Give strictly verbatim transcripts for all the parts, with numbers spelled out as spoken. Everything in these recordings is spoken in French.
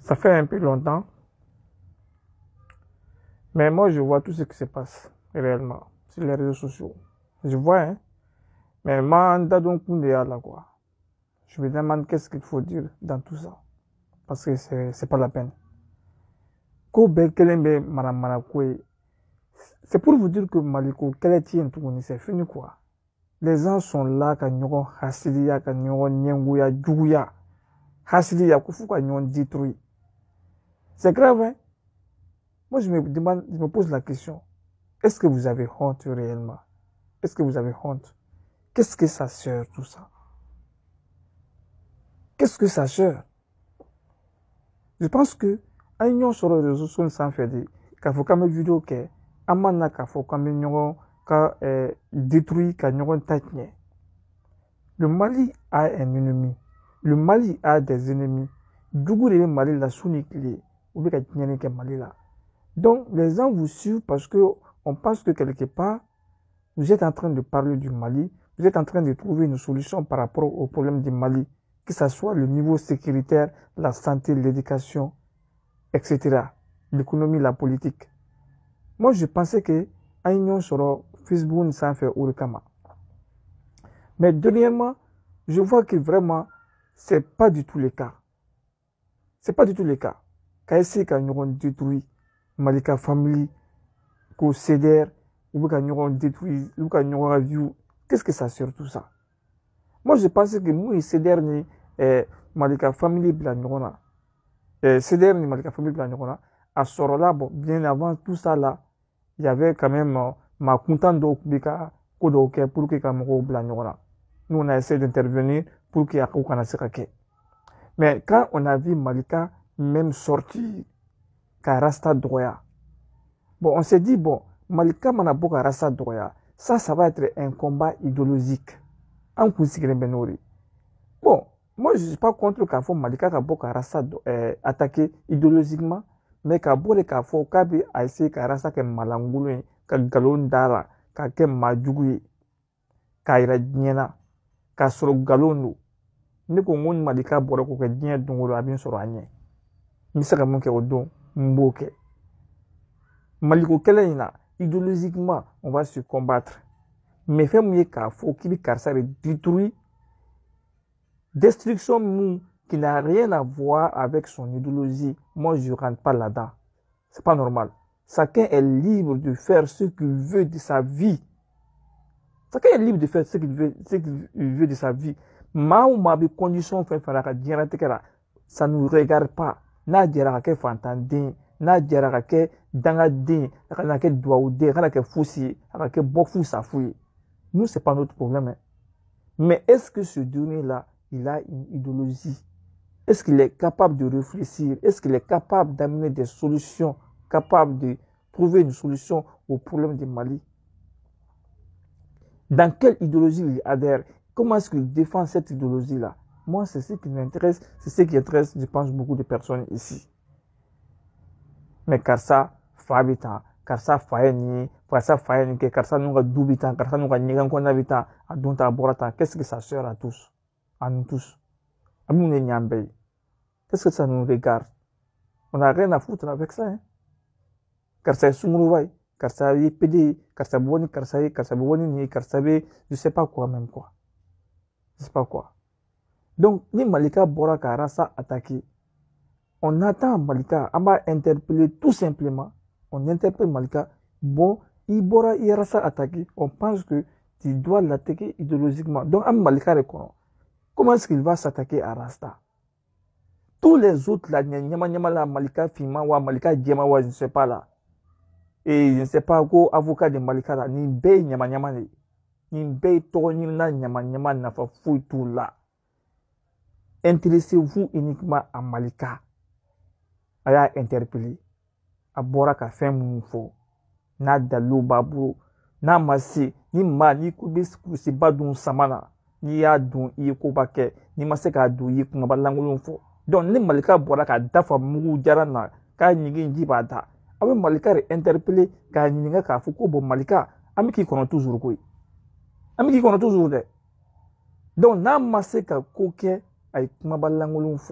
Ça fait un peu longtemps, mais moi je vois tout ce qui se passe réellement sur les réseaux sociaux. Je vois, hein, mais manda donc là quoi. Je me demande qu'est-ce qu'il faut dire dans tout ça, parce que c'est c'est pas la peine. Kobe Kelembe Maramanakwe, c'est pour vous dire que Maliko Keletien Touni, c'est fini quoi. Les gens sont là, quand nous hasidia, quand nous nyenguya, djouya, hasidia, kufuka nous détruit. C'est grave, hein? Moi, je me demande, je me pose la question. Est-ce que vous avez honte réellement? Est-ce que vous avez honte? Qu'est-ce que ça sert, tout ça? Qu'est-ce que ça sert? Je pense que, ayons sur les réseaux sociaux, sans faire des, qu'il faut comme vidéo que, amana qu'il faut comme nous, ka détruit, ka nous tatne. Le Mali a un ennemi. Le Mali a des ennemis. Dougou le Mali la sounikli, ou bien que Mali là. Donc, les gens vous suivent parce que on pense que quelque part, vous êtes en train de parler du Mali, vous êtes en train de trouver une solution par rapport au problème du Mali, que ce soit le niveau sécuritaire, la santé, l'éducation, et cetera. L'économie, la politique. Moi, je pensais que Aignon sur Facebook sans faire Urukama. Mais dernièrement, je vois que vraiment, c'est pas du tout le cas. C'est pas du tout le cas. Kaïsi quand nous avons détruit Malika Family, qu'au C D R, ou quand nous avons détruit, ou quand nous avons vu, qu'est-ce que ça sert tout ça? Moi, je pensais que moi, C D R ni Malika Family Blanurona, C D R ni Malika Family Blanurona, à ce là, bon, bien avant tout ça là, il y avait quand même ma contente d'Okbika, Kodoke, pour que Kamoko Blanurona. Nous, on a essayé d'intervenir pour qu'il y ait un Sekake. Mais quand on a vu Malika même sortir, Karasta Droya, bon, on s'est dit, bon, Malika Manabo Karasta Droya, ça, ça va être un combat idéologique. En Kousikren Benori. Bon, moi, je ne suis pas contre le Kafo Malika Kabo Karasta euh, attaqué idéologiquement, mais Kabo le Kafo Kabi a essayé Karasta ke Malangoulou, ka Galon Dara, ka ke Madjougui, ka Ira Diena, ka Soro Galonu. Ne ko ngon Malika bora ko ke Diena Dongolo abin soro anye. Misaka monke odo mboke. Maliko Kelena, idéologiquement, on va se combattre. Mais fait mieux qu'à faut qu'il Karsa détruit. Destruction mou qui n'a rien à voir avec son idéologie. Moi, je ne rentre pas là-dedans. C'est pas normal. Chacun est libre de faire ce qu'il veut de sa vie. Chacun est libre de faire ce qu'il veut, ce qu'il veut de sa vie. Ma ou ma condition fait faire la ça ne nous regarde pas. Na dira que fantandin, na dira que dangadin, na que douaoudé, na que foussi, na que bofou safoui. Nous, ce n'est pas notre problème. Hein. Mais est-ce que ce donné-là, il a une idéologie? Est-ce qu'il est capable de réfléchir? Est-ce qu'il est capable d'amener des solutions, capable de trouver une solution au problème du Mali? Dans quelle idéologie il adhère? Comment est-ce qu'il défend cette idéologie-là? Moi, c'est ce qui m'intéresse, c'est ce qui intéresse, je pense, beaucoup de personnes ici. Mais Karsa, Fabita, Karsa Fayeni, Karsa Fayeni, Karsa Nunga Dubita, Karsa Nunga Nigan Konavita, Adunta Borata, qu'est-ce que ça sert à tous? À nous tous. À nous les Nyambei. Qu'est-ce que ça nous regarde? On n'a rien à foutre avec ça. Hein? Karsa Sumuruwai, Karsa Yepede, Karsa Boni, Karsa Karsa Boni, Karsa B, je sais pas quoi même quoi. Je sais pas quoi. Donc, ni Malika Bora Karasa attaqué. On attend Malika, on va interpeller tout simplement. On interpelle Malika. Bon, Ibora Irasa attaqué. On pense que tu dois l'attaquer idéologiquement. Donc, Am Malika reconnaît. Comment est-ce qu'il va s'attaquer à Rasta? Tous les autres, là, Nyama Nyama la Malika Fima ou Malika Djema ou je ne sais pas là. Et je ne sais pas quoi, avocat de Malika là, ni Bey Nyama Nyama ni Bey Tony na Nyama Nyama n'a pas fouille tout là. Intéressez-vous uniquement à Malika. Aya interpellé. A bora ka fɛn mun fɔ n'a dalilu b'a bolo n'a ma se ni maa n'i ko bɛ kurusiba dun sama na n'i y'a dun i ye koba kɛ n'i ma se k'a dun i ye kumaba lankolon fɔ donc ni Malika bɔra ka dafa mugu jara na k'a ɲigin ji b'a da a bɛ Malika de interpeller k'a ɲininka k'a fɔ ko bon Malika an bɛ k'i kɔnɔ toujours koyi an bɛ k'i kɔnɔ toujours dɛ donc n'a ma se ka ko kɛ a ye kumaba lankolon fɔ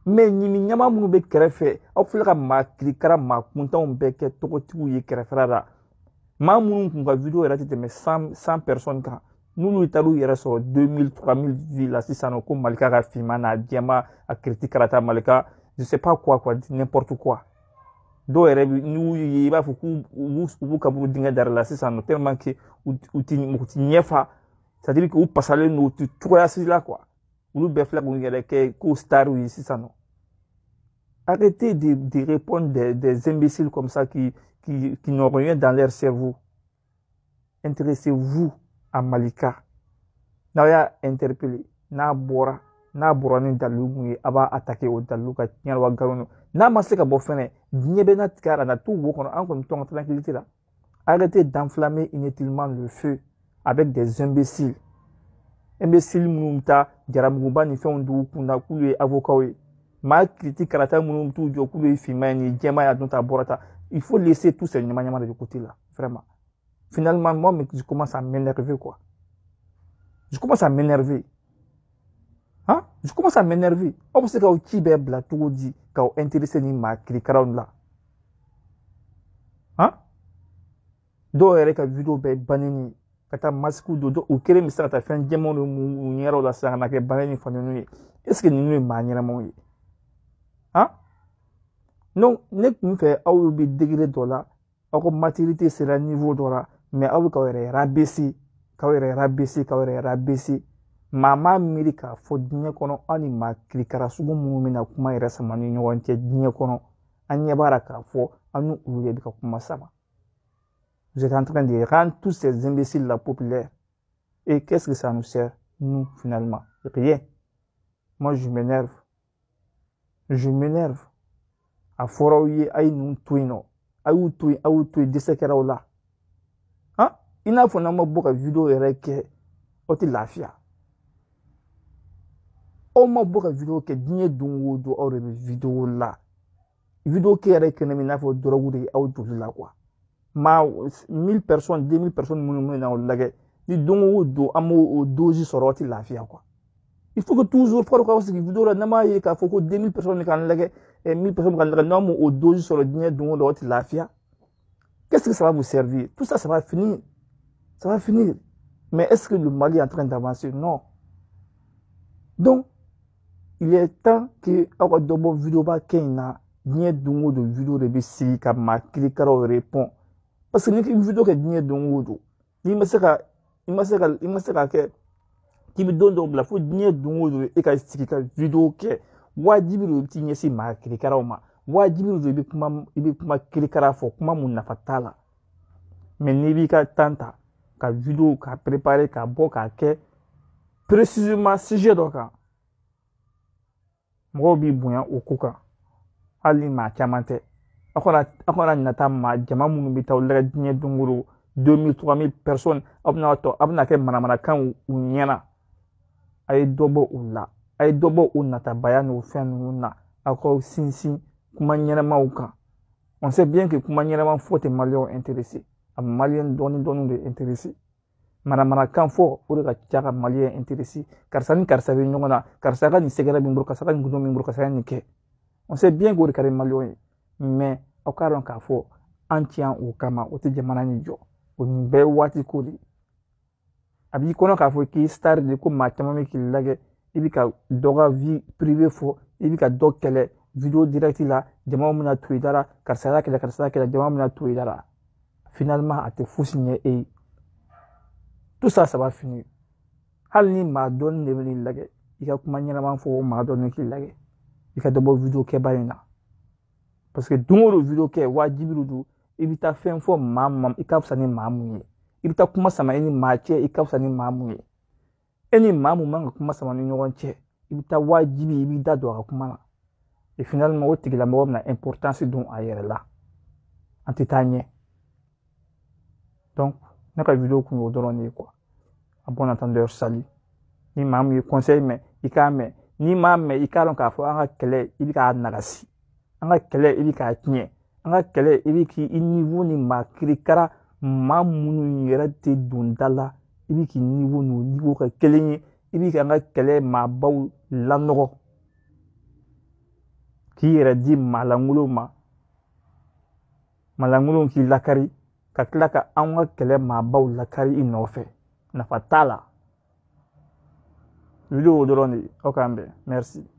mais ɲimi ɲama minnu bɛ kɛrɛfɛ aw filɛ ka maa kirikara maa kuntanw bɛɛ kɛ tɔgɔtigiw ye kɛrɛfɛla la maa minnu kun ka video yɛrɛ tɛ tɛmɛ cent cent personnes kan n'olu taar'u yɛrɛ sɔrɔ deux mille trois mille vues la sisan nɔ ko Malika ka finman n'a jɛma a kiriti karata Malika je sais pas quoi quoi n'importe quoi dɔw yɛrɛ bi n'u ye i b'a fɔ k'u b'u kaburu dingɛ da la sisan nɔ tellement que u ti ɲɛfa c'est à dire que u pasalen don u ti cogoya si la quoi olu bɛɛ filɛ k'u yɛrɛ kɛ ko star ye sisan nɔ. Arrêtez de, de répondre des, des imbéciles comme ça qui, qui, qui n'ont rien dans leur cerveau. Intéressez-vous à Malika. N'a y'a interpellé, n'a bora, n'a bora ni dalu mouye, aba attaqué au dalu ka tiɲɛ wa garono. N'a ma se ka bɔ fɛnɛ, diɲɛ bɛ na tigɛ na tout wo kɔnɔ, an kɔni tɔn ka tranquillité la. Arrêtez d'enflammer inutilement le feu avec des imbéciles. Imbéciles minnu ta jaramuguba ni fɛnw d'u kunna k'ulu ye avocat ye. Ma critique karata minnu t'u jɔ k'ulu ye finman ni jɛma ya dont ta bɔra ta. Il faut laisser tous ces ɲama-ɲama de côté là, vraiment. Finalement, moi, je commence à m'énerver, quoi. Je commence à m'énerver. Hein? Je commence à m'énerver. On peut se dire que tu es bla tout dit, quand intéressé ni ma critiquera là. Hein? Do ere ka vidéo be banini, kata masque do do ou kere misara ta fin djemon no mu nyero la sa na ke banini fanenu. Est-ce que nous ma nyera mo yi? Hein? Non, ne kun fait awu bi degré dola, ako maturité sera niveau dola. Mais aw ka wɛrɛ rabaisser ka wɛrɛ rabaisser ka wɛrɛ rabaisser maa maa miiri k'a fɔ diɲɛ kɔnɔ an ni maa kirikara sugu minnu bɛna kuma yɛrɛ sama ni ɲɔgɔn cɛ diɲɛ kɔnɔ an ɲɛ b'a la k'a fɔ an ni olu de bɛ ka kuma sama. Vous êtes en train de rendre tous ces imbéciles là populaires. Et qu'est-ce que ça nous sert, nous, finalement? Rien. Moi, je m'énerve. Je m'énerve. A fɔra aw ye a ye ninnu to yen nɔ a y'u to yen a y'u to yen dɛsɛ kɛra aw la. I n'a fɔ n'an ma bɔ ka vidéo yɛrɛ kɛ aw tɛ lafiya. Aw ma bɔ ka vidéo kɛ diɲɛ don o don aw de bɛ vidéo la. Vidéo kɛ yɛrɛ kɛnɛ min n'a fɔ dɔrɔgu de ye aw joli la quoi. Maa mille personnes deux mille personnes minnu bɛ na aw lajɛ ni don o don an b'o dosi sɔrɔ aw tɛ lafiya quoi. Il faut que toujours fɔra k'aw sigi vidéo la n'an m'a ye k'a fɔ ko deux mille personnes k'an lajɛ mille personnes k'an lajɛ n'an m'o dosi sɔrɔ diɲɛ don o don aw tɛ lafiya. Qu'est-ce que ça va vous servir? Tout ça, ça va finir. Ça va finir. Mais est-ce que le Mali est en train d'avancer? Non. Donc, il est temps que awa dobo vidéo ba kena diɲɛ don o don vidéo de bɛ sigi ka maa kirikaraw répond. Parce que ni vidéo kɛ diɲɛ don o don n'i ma se ka i ma se ka i ma se ka kɛ k'i bɛ don dɔw bila fo diɲɛ don o don e ka sigi ka vidéo kɛ wajibi don i bɛ t'i ɲɛsin maa kirikaraw ma wajibi don i bɛ kuma i bɛ kuma kirikara fɔ kuma mun nafa t'a la. Mais n'i b'i ka temps ta ka vidéo ka préparer ka bɔ k'a kɛ précisément sujet dɔ kan mɔgɔw b'i bonya o ko kan hali ni maa caman tɛ a kana a kana nata maa jama minnu bɛ taa o lagɛ diɲɛ don o don deux mille trois mille personnes aw bɛna tɔ aw bɛna kɛ manamanakan u ɲɛna a ye dɔ bɔ o la a ye dɔ bɔ o natabaya n'o fɛn ninnu na aw k'aw sinsin kuma ɲɛnamaw kan on sait bien que kuma ɲɛnama fɔ tɛ maliyɛnw intéressé a maliyɛn dɔɔni dɔɔni de intéressé manamanakan fɔ o de ka ca ka maliyɛn intéressé karisa ni karisa bɛ ɲɔgɔn na karisa ka nin sɛgɛrɛ min bolo karisa ka nin gudon min bolo karisa ka nin kɛ on sait bien que o de ka di maliyɛnw ye mais aw k'a dɔn k'a fɔ an ti yan o kama o tɛ jamana ni jɔ o nin bɛɛ ye waati ko de a b'i kɔnɔ k'a fɔ k'i star de ko maa caman bɛ k'i lajɛ i bɛ ka dɔ ka vie privée fɔ i bɛ ka dɔ kɛlɛ vidéo direct la jamaw bɛna to i da la karisa y'a kɛlɛ karisa y'a kɛlɛ jamaw bɛna to i da la finalement a tɛ fosi ɲɛ e ye tout ça ça va finir hali ni maa dɔɔni de bɛ n'i lajɛ i ka kuma ɲɛnama fɔ o maa dɔɔni k'i lajɛ i ka dɔ bɔ vidéo kɛba in na parce que don o don vidéo kɛ wajibi don i bɛ taa fɛn fɔ maa min ma i ka fisa ni maa mun ye i bɛ taa kuma sama i ni maa cɛ i ka fisa ni maa mun ye e ni maa mun man ka kuma sama ni ɲɔgɔn cɛ i bɛ taa wajibi i b'i da don a ka kuma na et finalement o tigilamɔgɔ bɛna importance don a yɛrɛ la an tɛ taa ɲɛ donc ne ka vidéo kun y'o dɔrɔn de ye quoi a bon entendeur salut ni maa min ye conseil mɛn i k'a mɛn n'i m'a mɛn i k'a dɔn k'a fɔ an ka kɛlɛ i bɛ k'a nagasi an ka kɛlɛ i bɛ k'a tiɲɛ an ka kɛlɛ i bɛ k'i niveau ni maa kirikara maa minnu yɛrɛ tɛ don da la i bɛ k'i niveau n'o niveau ka kelen ye i bɛ k'an ka kɛlɛ maabaw lanɔgɔ k'i yɛrɛ di maalankolon ma maalankolon k'i lakari ka tila ka anw ka kɛlɛ maabaw lakari i nɔfɛ nafa t'a la video o dɔrɔn de aw k'an bɛn merci